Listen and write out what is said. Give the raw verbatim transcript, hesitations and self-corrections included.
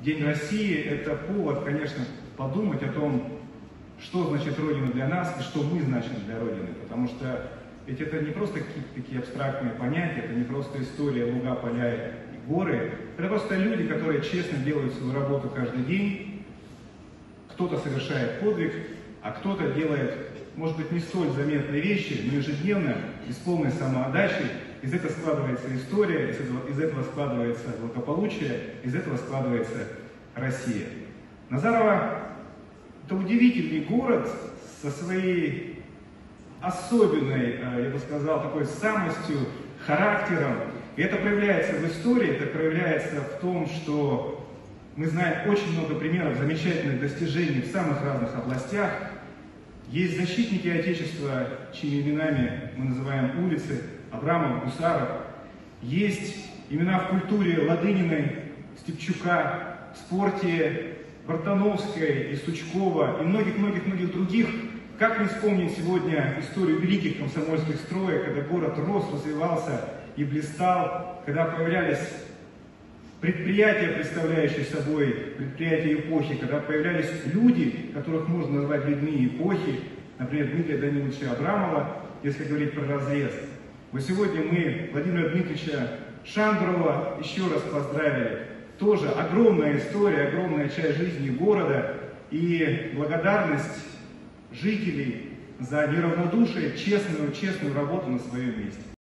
День России – это повод, конечно, подумать о том, что значит Родина для нас и что мы значим для Родины. Потому что ведь это не просто какие-то такие абстрактные понятия, это не просто история луга, поля и горы. Это просто люди, которые честно делают свою работу каждый день. Кто-то совершает подвиг, а кто-то делает, может быть, не столь заметные вещи, но ежедневно и с полной самоотдачей. Из этого складывается история, из этого, из этого складывается благополучие, из этого складывается Россия. Назарово – это удивительный город со своей особенной, я бы сказал, такой самостью, характером. И это проявляется в истории, это проявляется в том, что мы знаем очень много примеров замечательных достижений в самых разных областях. Есть защитники Отечества, чьими именами мы называем улицы: Абрамов, Гусаров. Есть имена в культуре Ладыниной, Степчука, в спорте Бартановской и Сучкова и многих-многих-многих других. Как не вспомнить сегодня историю великих комсомольских строек, когда город рос, развивался и блистал, когда появлялись предприятия, представляющие собой предприятия эпохи, когда появлялись люди, которых можно назвать людьми эпохи, например, Дмитрия Даниловича Абрамова, если говорить про разрез. Вот сегодня мы Владимира Дмитриевича Шандурова еще раз поздравили. Тоже огромная история, огромная часть жизни города и благодарность жителей за неравнодушие, честную, честную работу на своем месте.